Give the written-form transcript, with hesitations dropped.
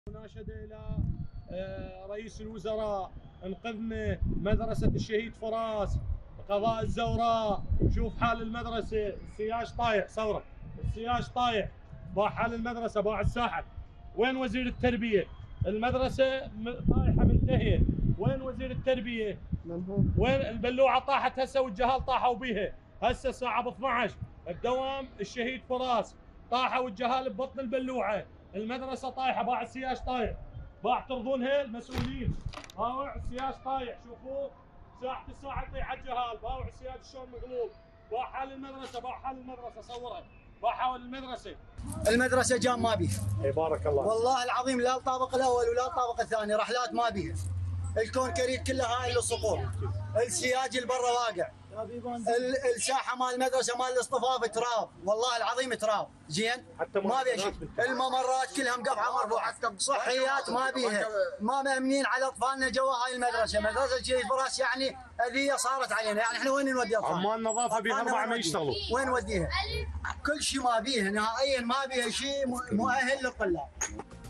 مناشدة إلى رئيس الوزراء انقذنا مدرسة الشهيد فراس، قضاء الزوراء. شوف حال المدرسة، السياج طايح، صورة السياج طايح، باع حال المدرسة، باع الساحة. وين وزير التربية؟ المدرسة طايحة منتهية، وين وزير التربية؟ وين البلوعة طاحت هسه والجهال طاحوا بيها، هسه الساعة ب 12 الدوام الشهيد فراس طاحوا والجهال ببطن البلوعة، المدرسة طايحة، باع السياج طايح، باع ترضونها المسؤولين، باوع السياج طايح، شوفوا ساعة الساعة يطيح على الجهال، باوع السياج شلون مقلوب، باع حال المدرسة، باع حال المدرسة، صورها، باع حال المدرسة. المدرسة جام ما بيها. اي بارك الله. والله العظيم لا الطابق الاول ولا الطابق الثاني، رحلات ما بيها. الكونكريت كلها هاي الصخور، السياج اللي برا واقع، الساحه مال المدرسه مال الاصطفاف تراب، والله العظيم تراب، زين؟ ما بيها شيء، الممرات كلها مقطعه مرفوعه، صحيات ما بيها، ما مأمنين على اطفالنا جوا هاي المدرسه، مدرسه الشهيد فراس يعني اذيه صارت علينا، يعني احنا وين نودي اطفالنا؟ عمال النظافه بين 4 ما يشتغلوا، وين نوديها؟ كل شيء ما بيها نهائيا، ما بيها شيء مؤهل للطلاب.